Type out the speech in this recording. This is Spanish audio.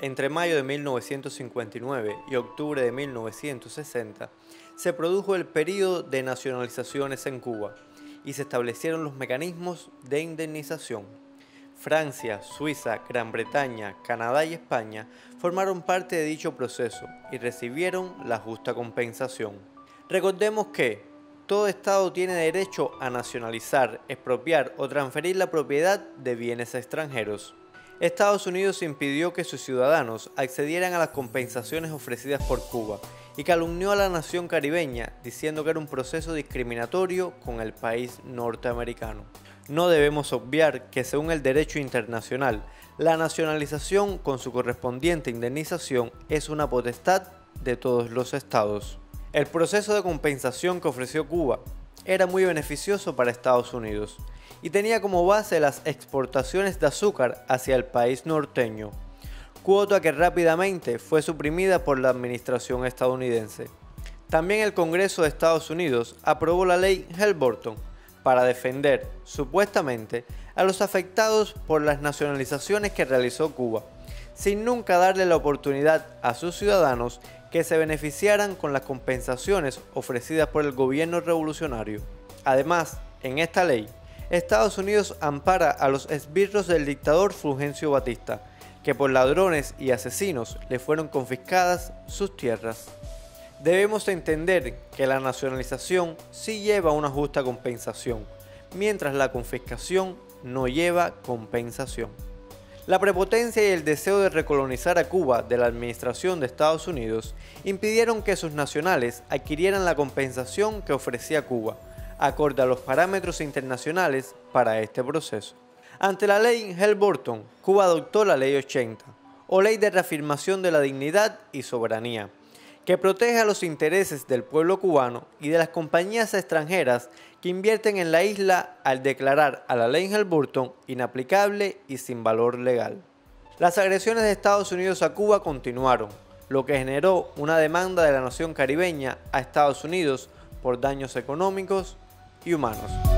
Entre mayo de 1959 y octubre de 1960, se produjo el período de nacionalizaciones en Cuba y se establecieron los mecanismos de indemnización. Francia, Suiza, Gran Bretaña, Canadá y España formaron parte de dicho proceso y recibieron la justa compensación. Recordemos que todo Estado tiene derecho a nacionalizar, expropiar o transferir la propiedad de bienes extranjeros. Estados Unidos impidió que sus ciudadanos accedieran a las compensaciones ofrecidas por Cuba y calumnió a la nación caribeña diciendo que era un proceso discriminatorio con el país norteamericano. No debemos obviar que según el derecho internacional, la nacionalización con su correspondiente indemnización es una potestad de todos los estados. El proceso de compensación que ofreció Cuba era muy beneficioso para Estados Unidos y tenía como base las exportaciones de azúcar hacia el país norteño, cuota que rápidamente fue suprimida por la administración estadounidense. También el Congreso de Estados Unidos aprobó la ley Helms-Burton para defender, supuestamente, a los afectados por las nacionalizaciones que realizó Cuba, sin nunca darle la oportunidad a sus ciudadanos que se beneficiaran con las compensaciones ofrecidas por el gobierno revolucionario. Además, en esta ley, Estados Unidos ampara a los esbirros del dictador Fulgencio Batista, que por ladrones y asesinos le fueron confiscadas sus tierras. Debemos entender que la nacionalización sí lleva una justa compensación, mientras la confiscación no lleva compensación. La prepotencia y el deseo de recolonizar a Cuba de la administración de Estados Unidos impidieron que sus nacionales adquirieran la compensación que ofrecía Cuba, acorde a los parámetros internacionales para este proceso. Ante la ley Helms-Burton, Cuba adoptó la Ley 80, o Ley de Reafirmación de la Dignidad y Soberanía, que protege a los intereses del pueblo cubano y de las compañías extranjeras que invierten en la isla al declarar a la ley Helms-Burton inaplicable y sin valor legal. Las agresiones de Estados Unidos a Cuba continuaron, lo que generó una demanda de la nación caribeña a Estados Unidos por daños económicos y humanos.